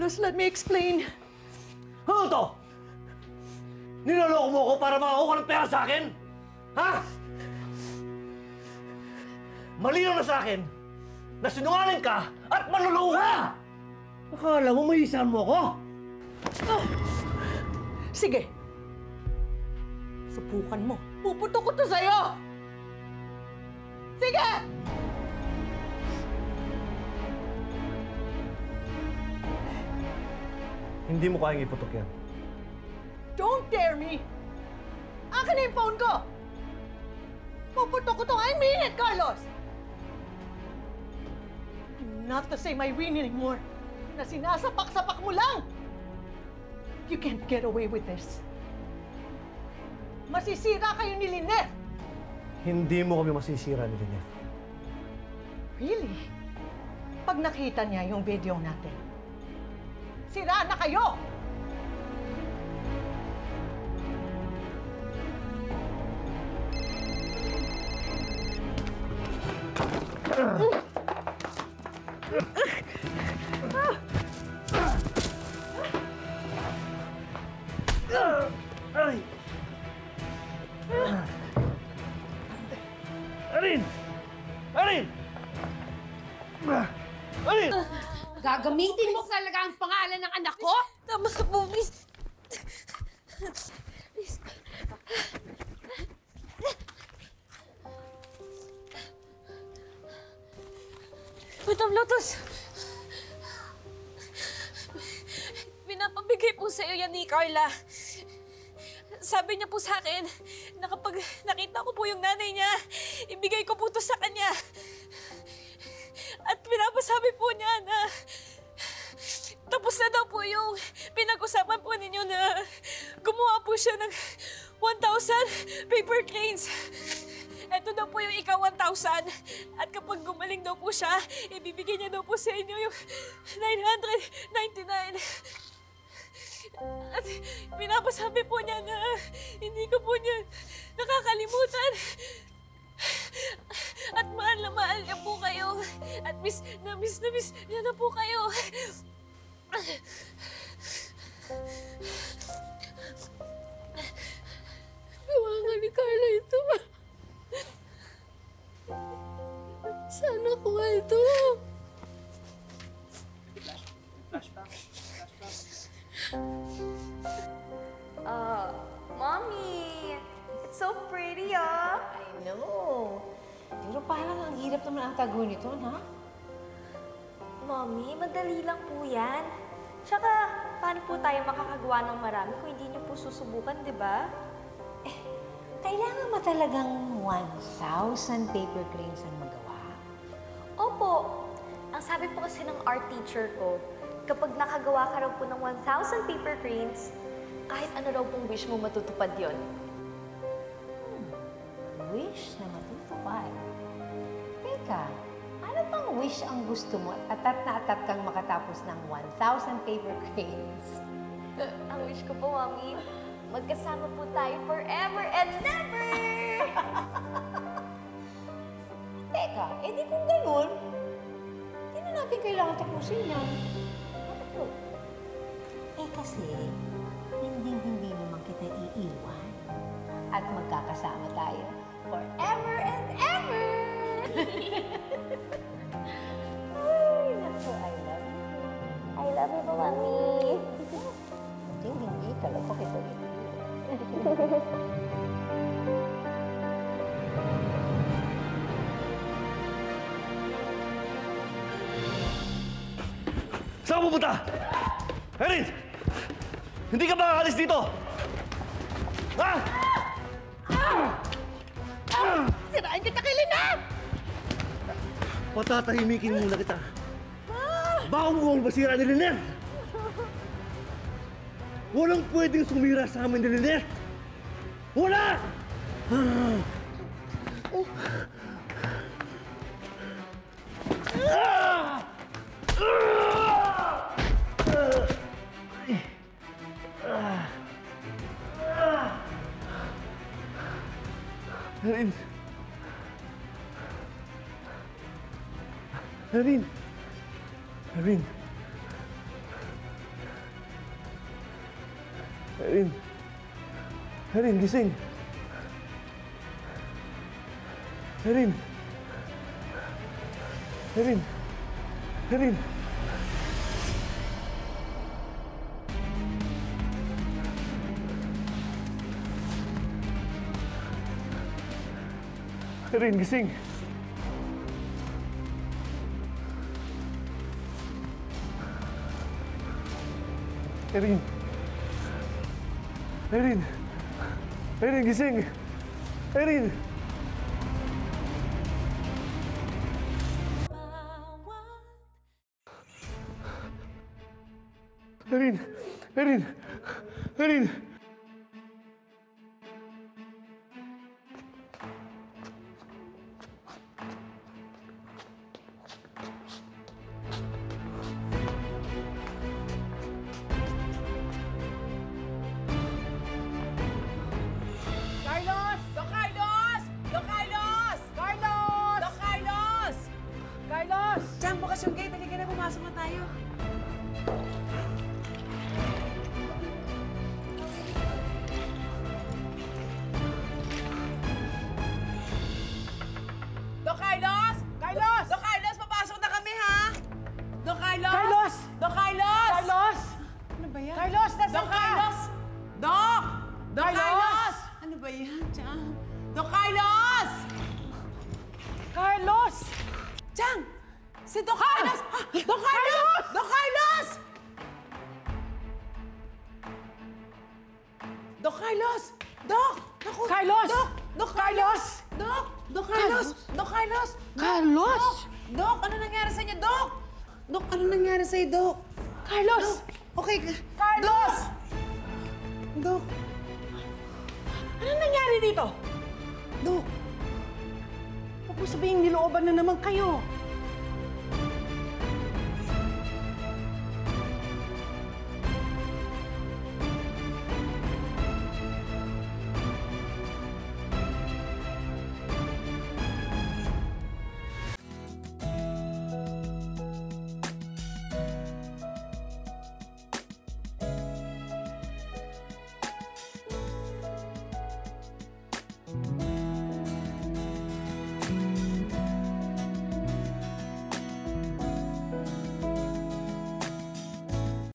Carlos, let me explain. Ano to? Niloloko mo ako para makakuha ng pera sa akin? Ha? Malinaw na sa akin na sinungaling ka at manluloko ka! Akala mo mahihisahan mo ako? Sige. Subukan mo. Puputok ko to sa'yo! Sige! Hindi mo kayang iputok yan. Don't dare me! Akin na yung phone ko! Puputok ko to! I mean it, Carlos! I'm not the same Irene anymore na sinasapak-sapak mo lang! You can't get away with this. Masisira kayo ni Lynette! Hindi mo kami masisira ni Lynette. Really? Pag nakita niya yung video natin, sira na kayo! Ay! Irene! Irene! Irene! Gagamitin mo talaga ang pangalan ng anak ko? Tama ka po, please. Madam Lotus, pinapabigay po sa'yo yan ni Carla. Sabi niya po sa akin na kapag nakita ko po yung nanay niya, ibigay ko po to sa kanya. At pinapasabi po niya na tapos na daw po yung pinag-usapan po ninyo na gumawa po siya ng 1,000 paper cranes. Ito daw po yung ika 1,000. At kapag gumaling daw po siya, ibibigay niya daw po sa inyo yung 999. At pinapasabi po niya na hindi ko po niya nakakalimutan. At mahal na mahal niya po kayo. At miss na miss niya na po kayo. Gawa nga ni Carla ito. Sana ko nga ito. Mommy! It's so pretty, ah! I know. Pero parang ang hirap naman ang tago nito, ha? Mommy, madali lang po yan. Tsaka, paano po tayo makakagawa ng marami kung hindi niyo po susubukan, di ba? Kailangan mo talagang 1,000 paper cranes ang magawa. Opo. Ang sabi po kasi ng art teacher ko, kapag nakagawa ka raw po ng 1,000 paper cranes, kahit ano raw pong wish mo matutupad yon. Wish na matutupad. Teka, ano bang wish ang gusto mo at atat na atat kang makatapos ng 1,000 paper cranes? Ang wish ko po, Mommy, magkasama po tayo forever and never! Teka, edi kung ganun, hindi na natin kailangan tapusin yan. Ano po? Kasi, hindi naman kita iiwan. At magkakasama tayo forever and ever! Ay, naku, I love you. I love you po, Mommy. Hindi, talaga kita rin. Saan ka pupunta? Irene! Hindi ka makakalis dito! Ha? Sirain kita kay Lynette! Patatahimikin muna kita. Baka mukhang basira ni Lynette! Walang pwedeng sumira sa amin ni Lynette! Wala! Irene! Irene! Irene! Irene. Irene, gising. Irene. Irene. Irene. Irene, gising. Irene. Irene. Irene, gising. Irene. Irene. Irene. Irene. Carlos! Doc Carlos! Doc Carlos! Carlos! Doc Carlos! Carlos! Diyan, bukas yung gate. Halika na, pumasok na tayo. Doc Carlos! Carlos! Doc Carlos, papasok na kami, ha? Doc Carlos! Carlos! Doc Carlos! Carlos! Ano ba yan? Carlos, nasaan Doc ka? Carlos! Doc! Doc Carlos! Carlos! Ano ba yan, Diyan? Doc Carlos! Carlos! Diyan! Si Doc Carlos! Doc Carlos! Doc Carlos! Doc Carlos! Doc! Naku! Carlos! Doc! Doc Carlos! Doc! Doc Carlos! Doc Carlos! Carlos! Doc, ano nangyari sa inyo, Doc? Doc, ano nangyari sa'yo, Doc? Carlos! Okay. Carlos! Doc! Ano nangyari dito? Doc! Huwag mo sabihin nilooban na naman kayo.